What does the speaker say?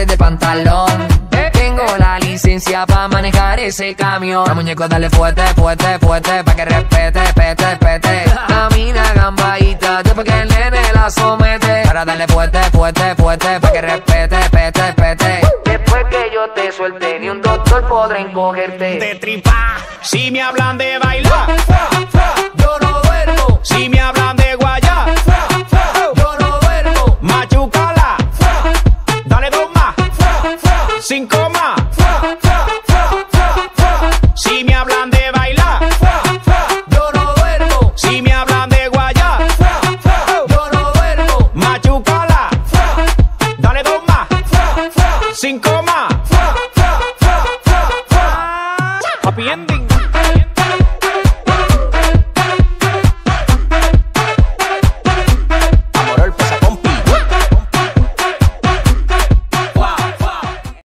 abre de pantalón. Tengo la licencia pa' manejar ese camión. La muñeco dale fuerte, fuerte, fuerte, pa' que respete, pete, pete. Camina gambadita, después que el nene la somete. Para darle fuerte, fuerte, fuerte, pa' que respete, pete, pete. Después que yo te suelte, ni un doctor podrá encogerte. De tripa, si me hablan de bailar, yo no duermo. si me hablan de guayar, Yo no duermo. machucala, dale 2 más, 5 más. Si me hablan de bailar, Yo no duermo. si me hablan de guayar, Yo no duermo. machucala, dale 2 más, 5 más. Happy ending.